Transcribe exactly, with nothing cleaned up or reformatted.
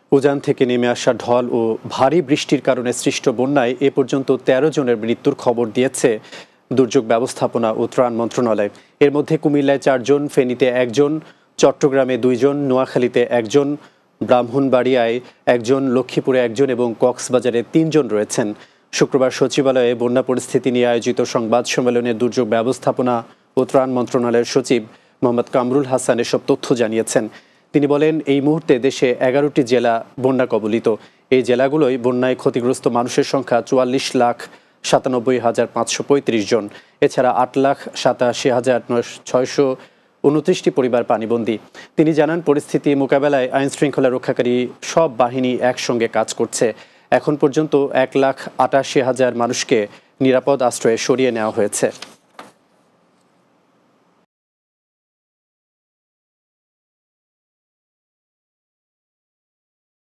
উজান থেকে নেমে আসা ঢল ও ভারী বৃষ্টির কারণে সৃষ্ট বন্যায় এ পর্যন্ত তেরো জনের মৃত্যুর খবর দিয়েছে দুর্যোগ ব্যবস্থাপনা ও ত্রাণ মন্ত্রণালয়। এর মধ্যে কুমিল্লায় চারজন, ফেনীতে একজন, চট্টগ্রামে দুইজন, নোয়াখালীতে একজন, ব্রাহ্মণবাড়িয়ায় একজন, লক্ষ্মীপুরে একজন এবং কক্সবাজারে তিনজন রয়েছেন। শুক্রবার সচিবালয়ে বন্যা পরিস্থিতি নিয়ে আয়োজিত সংবাদ সম্মেলনে দুর্যোগ ব্যবস্থাপনা ও ত্রাণ মন্ত্রণালয়ের সচিব মোহাম্মদ কামরুল হাসান এসব তথ্য জানিয়েছেন। তিনি বলেন, এই মুহূর্তে দেশে এগারোটি জেলা বন্যা কবলিত। এই জেলাগুলোয় বন্যায় ক্ষতিগ্রস্ত মানুষের সংখ্যা চুয়াল্লিশ লাখ সাতানব্বই হাজার পাঁচশো পঁয়ত্রিশ জন। এছাড়া আট লাখ সাতাশি হাজার ছয়শো উনত্রিশটি পরিবার পানিবন্দী। তিনি জানান, পরিস্থিতি মোকাবেলায় আইন শৃঙ্খলা রক্ষাকারী সব বাহিনী একসঙ্গে কাজ করছে। এখন পর্যন্ত এক লাখ আটাশি হাজার মানুষকে নিরাপদ আশ্রয়ে সরিয়ে নেওয়া হয়েছে।